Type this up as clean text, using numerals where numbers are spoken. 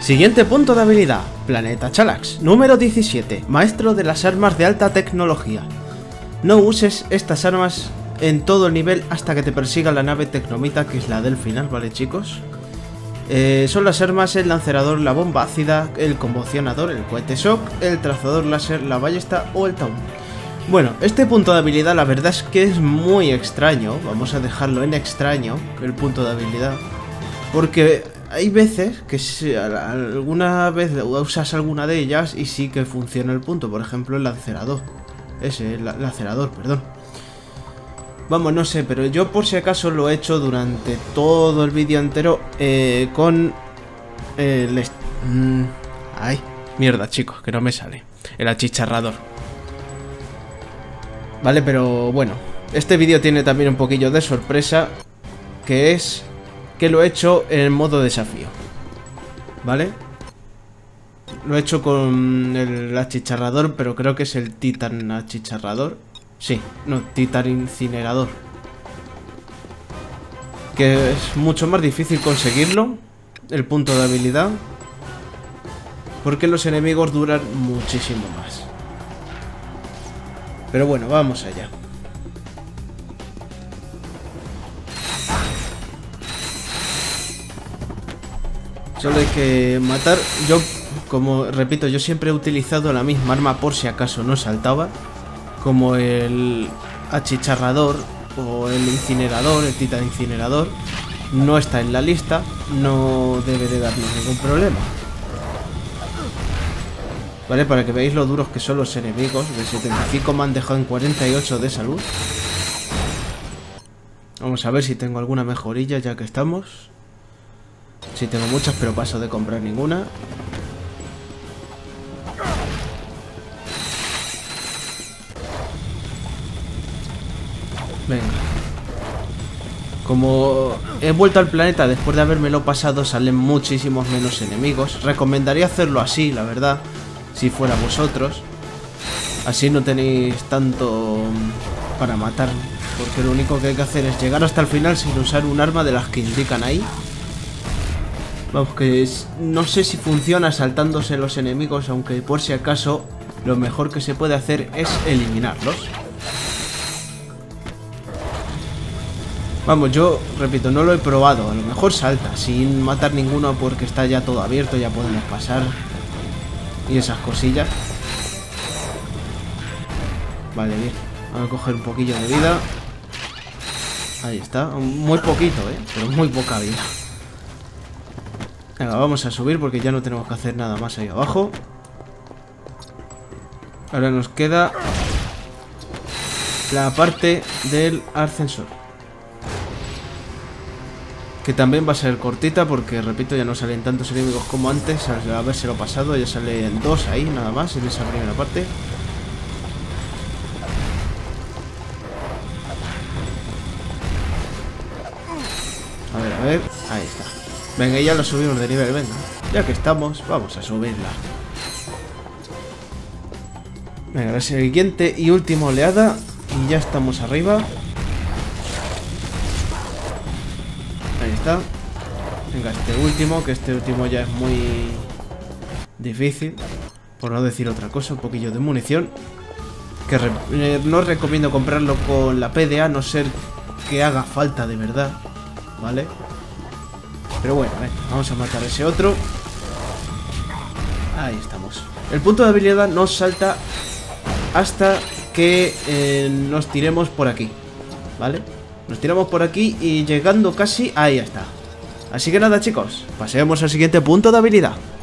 Siguiente punto de habilidad, Planeta Chalax, número 17, maestro de las armas de alta tecnología. No uses estas armas en todo el nivel hasta que te persiga la nave Tecnomita, que es la del final, ¿vale, chicos? Son las armas el lancerador, la bomba ácida, el conmocionador, el cohete shock, el trazador láser, la ballesta o el taun. Bueno, este punto de habilidad la verdad es que es muy extraño, vamos a dejarlo en extraño, el punto de habilidad, porque hay veces que alguna vez usas alguna de ellas y sí que funciona el punto, por ejemplo el lancerador, el lacerador, perdón. Vamos, no sé, pero yo por si acaso lo he hecho durante todo el vídeo entero con el... Ay, mierda, chicos, que no me sale. El achicharrador. Vale, pero bueno, este vídeo tiene también un poquillo de sorpresa, que es que lo he hecho en modo desafío. ¿Vale? Lo he hecho con el achicharrador, pero creo que es el Titan achicharrador. Sí, no, Titan incinerador. Que es mucho más difícil conseguirlo, el punto de habilidad, porque los enemigos duran muchísimo más. Pero bueno, vamos allá. Solo hay que matar. Yo, como repito, yo siempre he utilizado la misma arma por si acaso no saltaba, como el achicharrador o el incinerador, el Titan incinerador. No está en la lista, no debe de darnos ningún problema. Vale, para que veáis lo duros que son los enemigos. De 75 me han dejado en 48 de salud. Vamos a ver si tengo alguna mejorilla ya que estamos. Sí, tengo muchas, pero paso de comprar ninguna. Venga. Como he vuelto al planeta después de habérmelo pasado, salen muchísimos menos enemigos. Recomendaría hacerlo así, la verdad, si fuera vosotros. Así no tenéis tanto para matar, porque lo único que hay que hacer es llegar hasta el final sin usar un arma de las que indican ahí. Vamos, que no sé si funciona saltándose los enemigos, aunque por si acaso lo mejor que se puede hacer es eliminarlos. Vamos, yo, repito, no lo he probado. A lo mejor salta sin matar ninguno porque está ya todo abierto, ya podemos pasar. Y esas cosillas. Vale, bien. Vamos a coger un poquillo de vida. Ahí está. Muy poquito, pero muy poca vida. Venga, vamos a subir porque ya no tenemos que hacer nada más ahí abajo. Ahora nos queda la parte del ascensor, que también va a ser cortita porque, repito, ya no salen tantos enemigos como antes. Al habérselo pasado ya salen dos ahí nada más en esa primera parte. A ver, ahí está. Venga, ya lo subimos de nivel, venga. Ya que estamos, vamos a subirla. Venga, la siguiente y última oleada y ya estamos arriba. Ahí está. Venga, este último, que este último ya es muy difícil, por no decir otra cosa. Un poquillo de munición, que no recomiendo comprarlo con la PDA, a no ser que haga falta de verdad, ¿vale? Pero bueno, vamos a matar a ese otro. Ahí estamos. El punto de habilidad nos salta hasta que nos tiremos por aquí, ¿vale? Nos tiramos por aquí y llegando casi, ahí está. Así que nada, chicos, pasemos al siguiente punto de habilidad.